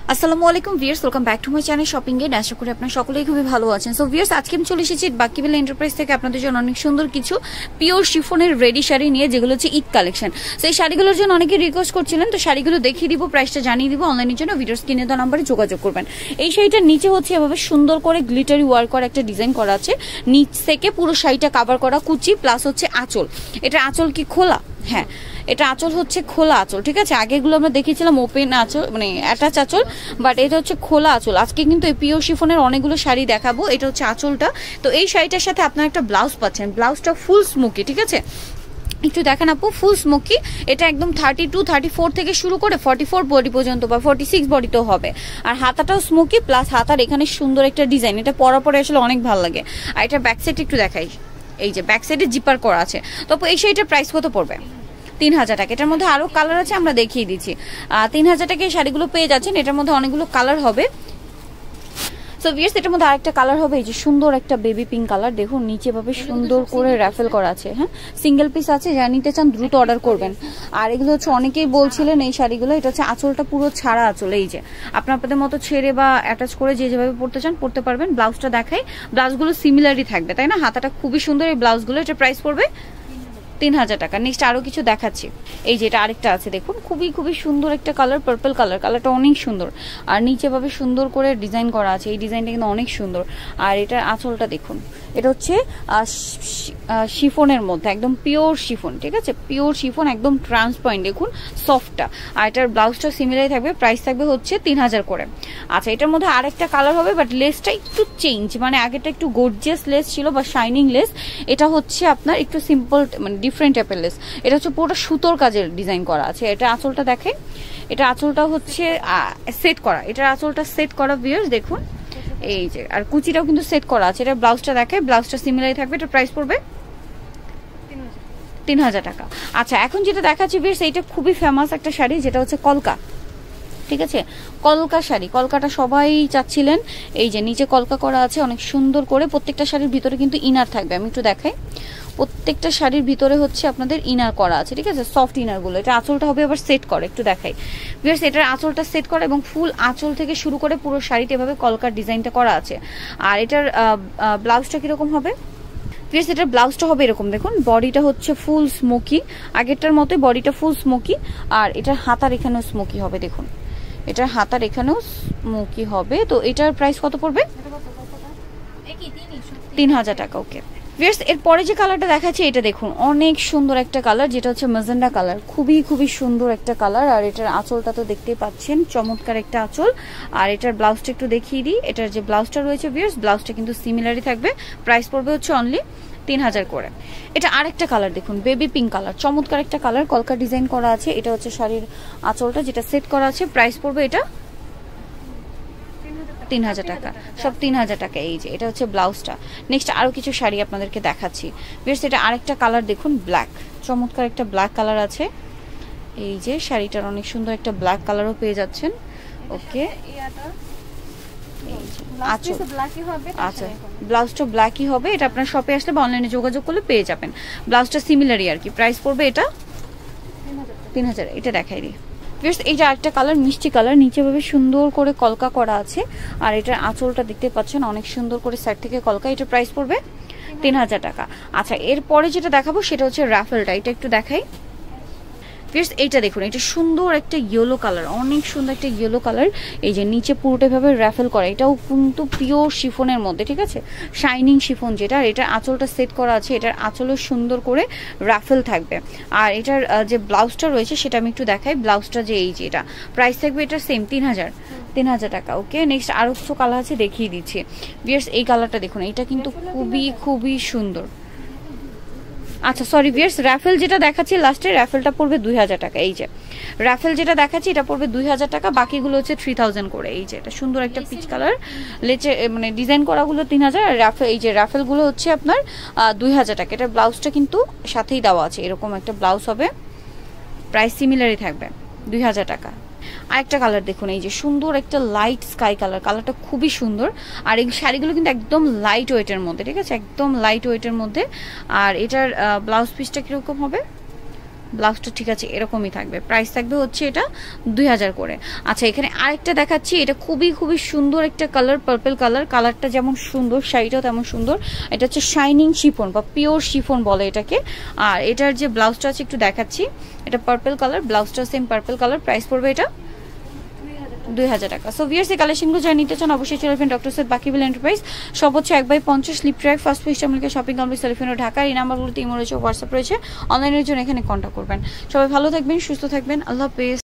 আসসালামু আলাইকুম viewers, welcome back to my channel shopping guide. আশা করি আপনারা সকলেই খুবই ভালো আছেন। সো ভিউয়ার্স, আজকে আমি চলে এসেছি বাকিবেলা এন্টারপ্রাইজ থেকে আপনাদের জন্য অনেক সুন্দর কিছু পিওর শিফনের রেডি শাড়ি নিয়ে, যেগুলো হচ্ছে ঈদ কালেকশন। সো এই শাড়িগুলোর জন্য অনেকে রিকোয়েস্ট করছিলেন, তো শাড়িগুলো দেখিয়ে দিব, প্রাইসটা জানিয়ে দিব। অনলাইনের জন্য ভিডিওর স্ক্রিনে দেওয়া নাম্বারে যোগাযোগ করবেন। এই শাড়িটার নিচে হচ্ছে এভাবে সুন্দর করে গ্লিটারি ওয়ার্ক করা একটা ডিজাইন করা আছে, নিচ থেকে পুরো শাড়িটা কাভার করা কুচি প্লাস হচ্ছে আঁচল। এটা আঁচল কি খোলা? হ্যাঁ, এটা আঁচল হচ্ছে খোলা আঁচল, ঠিক আছে। আগেগুলো আমরা দেখিয়েছিলাম ওপেন আঁচল, মানে অ্যাটাচ আঁচল, বাট এটা হচ্ছে খোলা আঁচল। আজকে কিন্তু এই পিওর শিফনের অনেকগুলো শাড়ি দেখাবো। এটা হচ্ছে আঁচলটা। তো এই শাড়িটার সাথে আপনারা একটা ব্লাউজ পাচ্ছেন, ব্লাউজটা ফুল স্মোকি, ঠিক আছে। একটু দেখেন আপু, ফুল স্মোকি। এটা একদম 32, 34 থেকে শুরু করে 44 বডি পর্যন্ত বা 46 বডিতেও হবে। আর হাতাটাও স্মোকি প্লাস হাতার এখানে সুন্দর একটা ডিজাইন, এটা পরা পরে আসলে অনেক ভালো লাগে। আর এটা ব্যাক সাইড একটু দেখাই, এই যে ব্যাক সাইডে জিপার করা আছে। তো এই শাড়িটার প্রাইস কত পড়বে? 3000 টাকা। এটার মধ্যে আরো কালার আছে, আমরা দেখিয়ে দিচ্ছি। 3000 টাকা এই শাড়িগুলো পেয়ে যাচ্ছেন। এটার মধ্যে অনেকগুলো কালার হবে। সো ভিউয়ার্স, এটার মধ্যে আরেকটা কালার হবে, এই যে সুন্দর একটা বেবি পিঙ্ক কালার। দেখুন নিচে ভাবে সুন্দর করে রাফেল করা আছে। হ্যাঁ, সিঙ্গেল পিস আছে, যারা নিতে চান দ্রুত অর্ডার করবেন। আর এগুলো হচ্ছে অনেকেই বলছিলেন এই শাড়িগুলো, এটা হচ্ছে আঁচলটা পুরো ছাড়া আঁচল। এই যে আপনাদের মতো ছেড়ে বা অ্যাটাচ করে যে যেভাবে পড়তে চান পড়তে পারবেন। ব্লাউজটা দেখাই, ব্লাউজগুলো সিমিলারই থাকবে, তাই না? হাতাটা খুবই সুন্দর এই ব্লাউজগুলো। এটা প্রাইস পড়বে 3000 টাকা। নেক্সট আরো কিছু দেখাচ্ছি, এই যে এটা আরেকটা আছে, দেখুন খুবই খুবই সুন্দর একটা কালার, পার্পল কালার। কালারটা অনেক সুন্দর, আর নিচে ভাবে সুন্দর করে ডিজাইন করা আছে। এই ডিজাইনটা কিন্তু অনেক সুন্দর। আর এটার আঁচলটা দেখুন, এটা হচ্ছে শিফনের মধ্যে, একদম পিওর শিফন, ঠিক আছে। পিওর শিফন, একদম ট্রান্সপারেন্ট, দেখুন সফটটা। আর এটার ব্লাউজটা সিমিলারই থাকবে, প্রাইস থাকবে হচ্ছে 3000 করে। আচ্ছা, এটার মধ্যে আরেকটা কালার হবে, বাট লেসটা একটু চেঞ্জ, মানে আগেটা একটু গর্জিয়াস লেস ছিল বা শাইনিং লেস, এটা হচ্ছে আপনার একটু সিম্পল, মানে ডিফারেন্ট টাইপের লেস। এটা হচ্ছে পুরোটা সুতোর কাজের ডিজাইন করা আছে। এটা আঁচলটা দেখেন, এটা আঁচলটা হচ্ছে সেট করা, এটার আঁচলটা সেট করা ভিউয়ার্স দেখুন, এই যে। আর কুচিটাও কিন্তু সেট করা আছে। এটা ব্লাউজটা দেখে, ব্লাউজটা সিমিলারই থাকবে। এটা প্রাইস পড়বে 3000 টাকা। আচ্ছা, এখন যেটা দেখাচ্ছি ভিউয়ার্স, এইটা খুবই ফেমাস একটা শাড়ি, যেটা হচ্ছে কলকা, ঠিক আছে। কলকা শাড়ি, কলকাটা সবাই চাচ্ছিলেন। এই যে নিচে কলকা করা আছে অনেক সুন্দর করে। প্রত্যেকটা শাড়ির ভিতরে কিন্তু ইনার থাকবে, আমি একটু দেখাই। প্রত্যেকটা শাড়ির ভিতরে হচ্ছে আপনাদের ইনার করা আছে, ঠিক আছে, সফট ইনার গুলো। এটা আঁচলটা হবে আবার সেট করে, একটু দেখাই ভিউয়ার্স। এটার আঁচলটা সেট করা এবং ফুল আঁচল থেকে শুরু করে পুরো শাড়িতে এভাবে কলকার ডিজাইনটা করা আছে। আর এটার ব্লাউজটা কিরকম হবে ভিউয়ার্স? এটার ব্লাউজটা হবে এরকম, দেখুন বডিটা হচ্ছে ফুল স্মোকি, আগেরটার মতোই বডিটা ফুল স্মোকি। আর এটার হাতার এখানেও স্মোকি হবে, দেখুন এটার হাতার এখানেও স্মোকি হবে। তো এটার প্রাইস কত পড়বে? 3000 টাকা। ওকে ভিউয়ার্স, এরপরে যে কালারটা দেখাচ্ছি, এটা দেখুন অনেক সুন্দর একটা কালার, যেটা হচ্ছে ম্যাজেন্ডা কালার। খুবই খুবই সুন্দর একটা কালার। আর এটার আঁচলটা তো দেখতেই পাচ্ছেন, চমৎকার একটা আঁচল। আর এটার ব্লাউজটা একটু দেখিয়ে দিই। এটার যে ব্লাউজটা রয়েছে ভিউয়ার্স, ব্লাউজটা কিন্তু সিমিলারই থাকবে। প্রাইস পড়বে হচ্ছে অনলি 3000 করে। এটা আরেকটা কালার দেখুন, বেবি পিঙ্ক কালার, চমৎকার একটা কালার, কলকা ডিজাইন করা আছে। এটা হচ্ছে শাড়ির আঁচলটা, যেটা সেট করা আছে। প্রাইস পড়বে এটা 3000 টাকা, সব 3000 টাকা। এই যে এটা হচ্ছে ব্লাউজটা। নেক্সট আরো কিছু শাড়ি আপনাদেরকে দেখাচ্ছি ভিউয়ার্স। এটা আরেকটা কালার দেখুন, ব্ল্যাক, চমৎকার একটা ব্ল্যাক কালার আছে। এই যে শাড়িটার অনেক সুন্দর একটা ব্ল্যাক কালারও পেয়ে যাচ্ছেন। ওকে, আচ্ছা, ব্লাউজটা ব্ল্যাকই হবে। এটা আপনার শপে আসলে বা অনলাইনে যোগাযোগ করলে পেয়ে যাবেন। ব্লাউজটা সিমিলারই আর কি। প্রাইস পড়বে এটা 3000। এটা দেখাই দিই ভিউয়ার্স, এই যে আরেকটা কালার, মিষ্টি কালার, নিচে ভাবে সুন্দর করে কলকা করা আছে। আর এটার আঁচলটা দেখতে পাচ্ছেন অনেক সুন্দর করে সাইড থেকে কলকা। এটা প্রাইস পড়বে 3000 টাকা। আচ্ছা, এরপরে যেটা দেখাবো সেটা হচ্ছে রাফেলটা। এটা একটু দেখাই ভিউয়ার্স, এইটা দেখুন, এটা সুন্দর একটা ইয়েলো কালার, অনেক সুন্দর একটা ইয়েলো কালার। এই যে নিচে পুরোটা ভাবে রাফেল করা, এটাও কিন্তু পিওর শিফনের মধ্যে, ঠিক আছে, শাইনিং শিফন যেটা। আর এটার আঁচলটা সেট করা আছে, এটার আঁচলও সুন্দর করে রাফেল থাকবে। আর এটার যে ব্লাউজটা রয়েছে সেটা আমি একটু দেখাই। ব্লাউজটা যে এই যে এটা প্রাইস থাকবে এটা সেম 3000 টাকা। ওকে, নেক্সট আরো কিছু কালার আছে, দেখিয়ে দিচ্ছি ভিউয়ার্স। এই কালারটা দেখুন, এটা কিন্তু খুবই খুবই সুন্দর। আচ্ছা সরি ভিউয়ার্স, রাফেল যেটা দেখাচ্ছি লাস্টে, রাফেলটা পড়বে 2000 টাকা। এই যে রাফেল যেটা দেখাচ্ছি এটা পড়বে 2000 টাকা, বাকিগুলো হচ্ছে 3000 করে। এই যে এটা সুন্দর একটা পিচ কালার, লেচে মানে ডিজাইন করাগুলো 3000। আর রাফেল, এই যে রাফেলগুলো হচ্ছে আপনার 2000 টাকা। এটা ব্লাউজটা কিন্তু সাথেই দেওয়া আছে, এরকম একটা ব্লাউজ হবে। প্রাইস সিমিলারই থাকবে, 2000 টাকা। আরেকটা কালার দেখুন, এই যে সুন্দর একটা লাইট স্কাই কালার, কালারটা খুবই সুন্দর। আর এই শাড়িগুলো কিন্তু একদম লাইট ওয়েটের মধ্যে, ঠিক আছে, একদম লাইট ওয়েটের মধ্যে। আর এটার ব্লাউজ পিসটা কিরকম হবে? ব্লাউজটা ঠিক আছে এরকমই থাকবে, প্রাইস থাকবে হচ্ছে এটা 2000 করে। আচ্ছা এখানে আরেকটা দেখাচ্ছি, এটা খুবই খুবই সুন্দর একটা কালার, পার্পল কালার, কালারটা যেমন সুন্দর শাড়িটাও তেমন সুন্দর। এটা হচ্ছে শাইনিং শিফন বা পিওর শিফন বলে এটাকে। আর এটার যে ব্লাউজটা আছে একটু দেখাচ্ছি, এটা পার্পল কালার, ব্লাউজটা সেম পার্পল কালার, প্রাইস পড়বে এটা 2000 টাকা। সো ভিউয়ার্স এই কালেকশনগুলো যারা নিতে চান অবশ্যই চলে আসবেন ডক্টর সৈয়দ বাকিবিল এন্টারপ্রাইজ, সব হচ্ছে 1/50 লিপ ট্র্যাক ফার্স্ট পেজ আমলকে শপিং কমপ্লেক্স টেলিফোন ঢাকা। এই নাম্বারগুলোতে ইমো রয়েছে, হোয়াটসঅ্যাপ রয়েছে, অনলাইনের জন্য এখানে কন্ট্যাক্ট করবেন। সবাই ভালো থাকবেন, সুস্থ থাকবেন, আল্লাহ হাফেজ।